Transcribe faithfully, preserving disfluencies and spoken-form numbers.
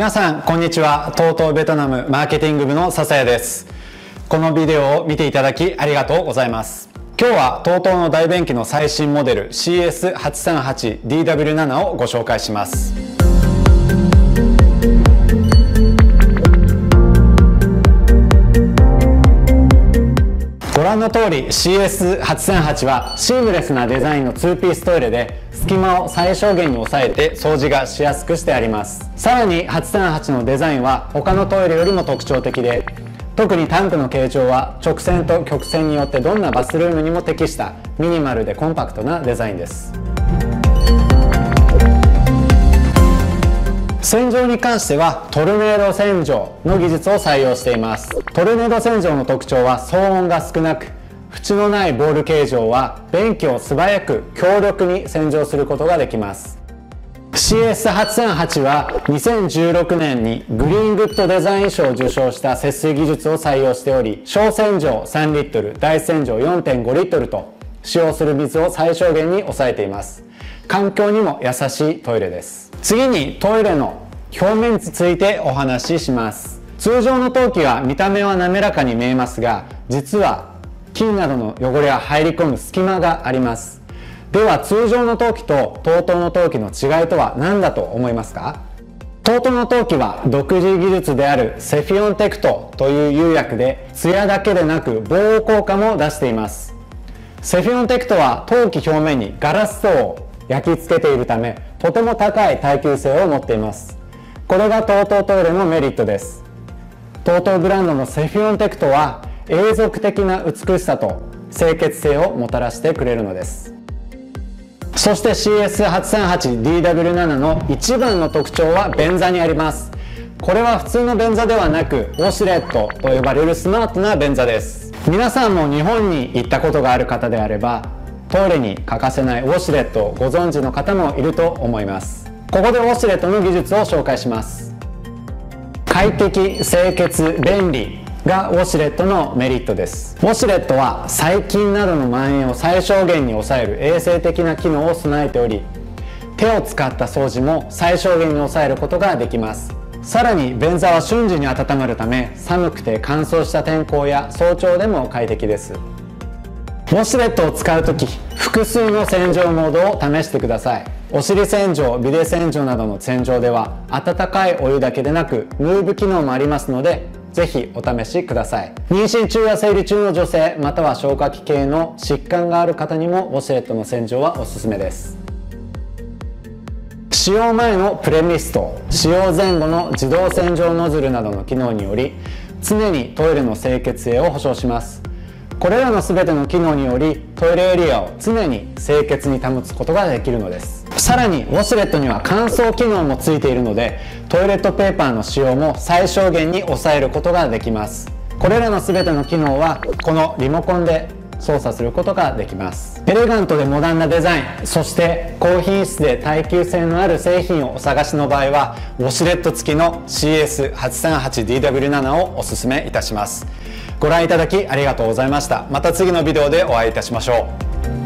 皆さんこんにちは。 トートー ベトナムマーケティング部の笹谷です。このビデオを見ていただきありがとうございます。今日は トートー の大便器の最新モデル シーエスはちさんはちディーダブリューセブン をご紹介します。ご覧の通り シーエスはちさんはち はシームレスなデザインのツーピーストイレで隙間を最小限に抑えて掃除がしやすくしてあります。さらにはちさんはちのデザインは他のトイレよりも特徴的で、特にタンクの形状は直線と曲線によってどんなバスルームにも適したミニマルでコンパクトなデザインです。洗浄に関してはトルネード洗浄の技術を採用しています。トルネード洗浄の特徴は騒音が少なく、縁のないボール形状は便器を素早く強力に洗浄することができます。 シーエスはちさんはち はにせんじゅうろくねんにグリーングッドデザイン賞を受賞した節水技術を採用しており、小洗浄さんリットル、大洗浄 よんてんごリットルと使用する水を最小限に抑えています。環境にも優しいトイレです。次にトイレの表面についてお話しします。通常の陶器は見た目は滑らかに見えますが、実は金などの汚れが入り込む隙間があります。では通常の陶器と トートー の陶器の違いとは何だと思いますか？ トートー の陶器は独自技術であるセフィオンテクトという釉薬で艶だけでなく防汚効果も出しています。セフィオンテクトは陶器表面にガラス層を焼き付けているため、とても高い耐久性を持っています。これが トートー トイレのメリットです。トートー ブランドのセフィオンテクトは永続的な美しさと清潔性をもたらしてくれるのです。そして シーエスはちさんはちディーダブリューセブン の一番の特徴は便座にあります。これは普通の便座ではなくウォシュレットと呼ばれるスマートな便座です。皆さんも日本に行ったことがある方であれば、トイレに欠かせないウォシュレットをご存知の方もいると思います。ここでウォシュレットの技術を紹介します。快適、清潔、便利がウォシュレットのメリットです。ウォシュレットは細菌などの蔓延を最小限に抑える衛生的な機能を備えており、手を使った掃除も最小限に抑えることができます。さらに便座は瞬時に温まるため、寒くて乾燥した天候や早朝でも快適です。ウォシュレットを使うとき、複数の洗浄モードを試してください。お尻洗浄、ビデ洗浄などの洗浄では温かいお湯だけでなくムーブ機能もありますので、ぜひお試しください。妊娠中や生理中の女性、または消化器系の疾患がある方にもウォシュレットの洗浄はおすすめです。使用前のプレミスト、使用前後の自動洗浄ノズルなどの機能により常にトイレの清潔性を保証します。これらの全ての機能によりトイレエリアを常に清潔に保つことができるのです。さらにウォシュレットには乾燥機能もついているので、トイレットペーパーの使用も最小限に抑えることができます。これらの全ての機能はこのリモコンで操作することができます。エレガントでモダンなデザイン、そして高品質で耐久性のある製品をお探しの場合はウォシュレット付きの シーエスはちさんはちディーダブリューセブン をおすすめいたします。ご覧いただきありがとうございました。また次のビデオでお会いいたしましょう。